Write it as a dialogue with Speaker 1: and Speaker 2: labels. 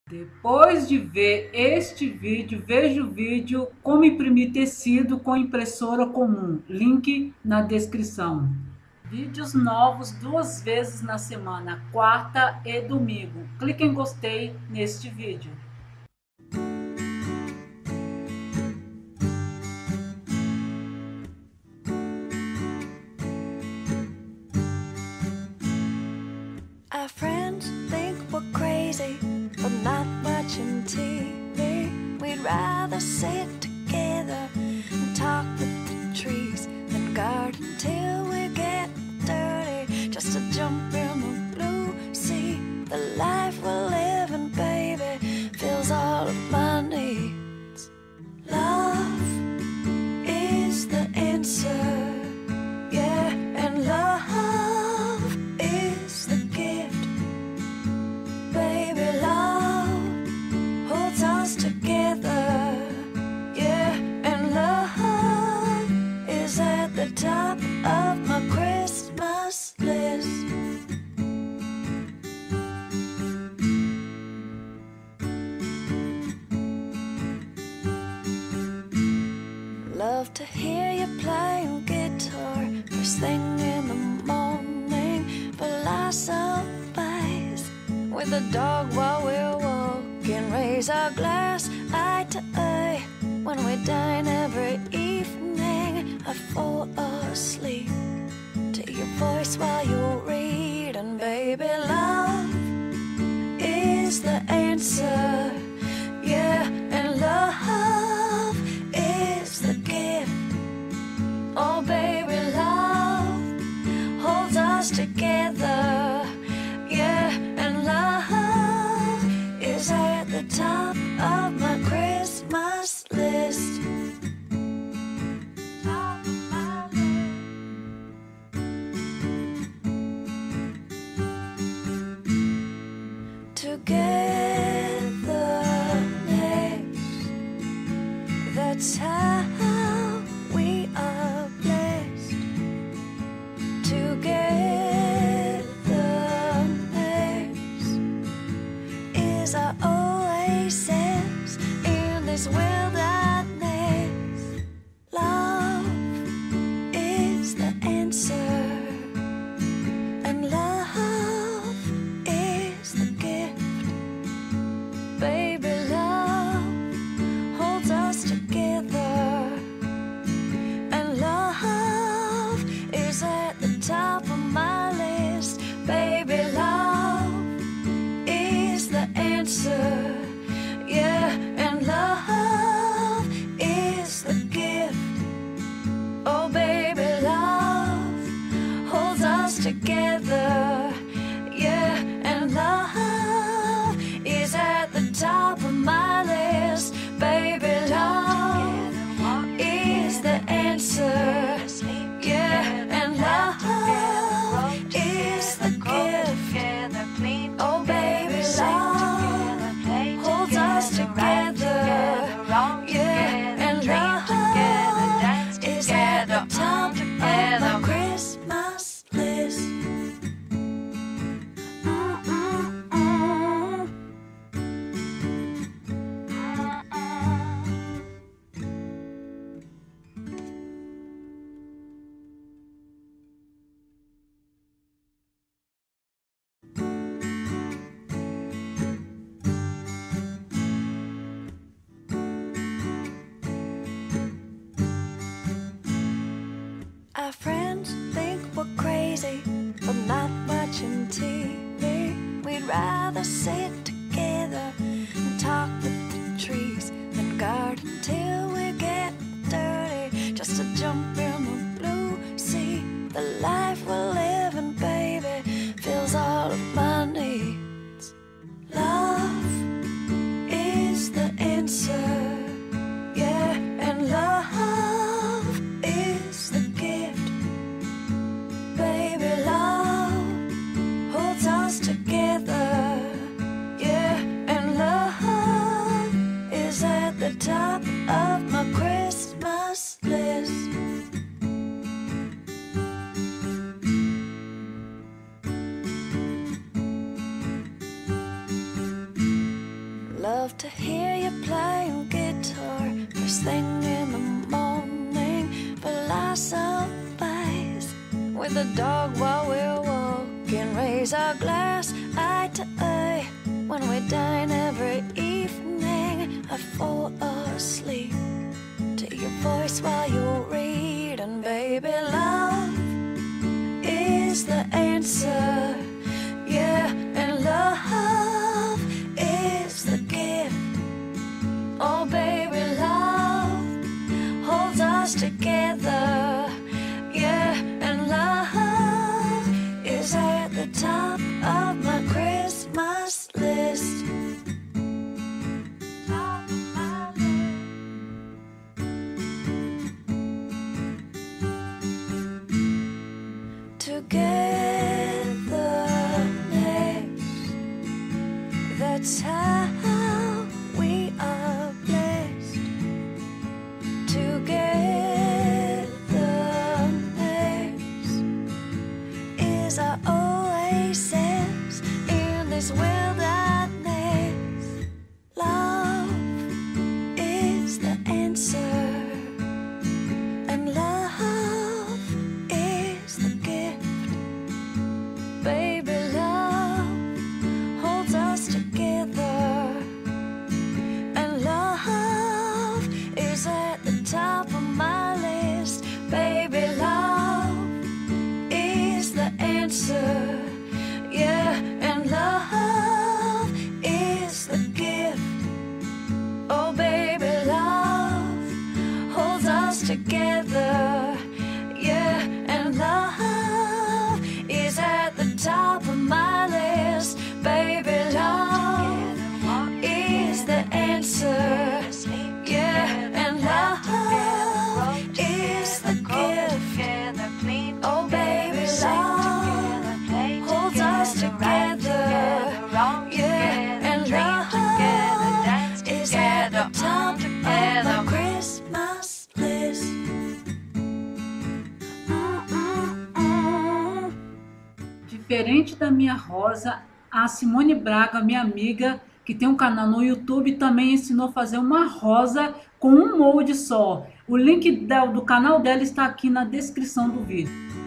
Speaker 1: Depois de ver este vídeo, veja o vídeo como imprimir tecido com impressora comum. Link na descrição. Vídeos novos 2 vezes na semana, quarta e domingo. Clique em gostei neste vídeo.
Speaker 2: Our friends think we're crazy for not watching TV. We'd rather sit together and talk with the trees than garden till we get dirty just to jump in the blue sea. The life we're living, baby, fills all of my needs. Love is the answer, yeah, and love is the gift. Baby, love holds us together, yeah, and love is at the top of my Christmas list. Love to hear you playing guitar first thing in the morning. Philosophize with a dog while we're walking. Raise our glass eye to eye when we dine every evening. I fall asleep to your voice while you're reading. Baby, love is the answer, yeah, and love is the gift. Oh, baby, love holds us together, yeah, and love is at the top of my Christmas list. Top of my list. Togetherness, that's how we are blessed. Togetherness is our oasis in this wilderness. Love is the answer, and love is the gift. Baby, love holds us together, and love is at the top of my list. Baby, love is the answer, yeah, and love is the gift. Oh, baby, love holds us together, yeah, and love is at the top of my list. Baby, love is the answer, yeah, and love is the gift. Oh, baby, love holds us together, yeah, and love is at the top of my Christmas list. Our friends think we're crazy for not watching TV. We'd rather sit together and talk with the trees than garden till we get dirty just to jump in the blue sea. The life we're living, baby, fills all of my needs. Love is the answer, yeah, and love is the gift. Baby, love holds us together, yeah. love to hear you playing guitar first thing in the morning. Philosophize with the dog while we're walking. Raise our glass eye to eye when we dine every evening. I fall asleep to your voice while you're reading. Baby, love is the answer. Yeah, and love is the gift. Oh, baby, love holds us together. Yeah, and love is at the top of my Christmas list. Togetherness, that's how we are blessed. Togetherness is our oasis in this wilderness. Love is the answer, and love is the gift. Baby, love holds us together, and love is at the top of my list. Baby, love is the answer. Yeah, and love is the gift. Oh, baby, love holds us together. Yeah, and love is at the top of my list. Baby, love is the answer. Yeah, and love is the gift. Oh, baby, love holds us together. Yeah, and love is at the top of my Christmas list.
Speaker 1: Diferente da minha Rosa, a Simone Braga, minha amiga, que tem um canal no YouTube, também ensinou a fazer uma rosa com um molde só. O link do canal dela está aqui na descrição do vídeo.